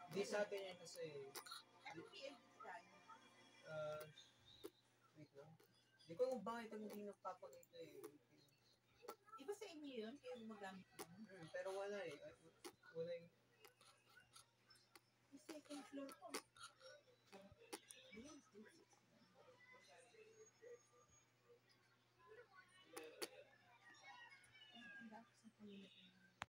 Di sa atin yan kasi. Ano PLDT tayo? Wait lang. Di ko kung bakit hindi nagpapakita eh. Di ba sa inyo yun? Kayo gumagamit yun? Pero wala eh. Wala yung... Yung second floor ko. Ang dami sa kanila.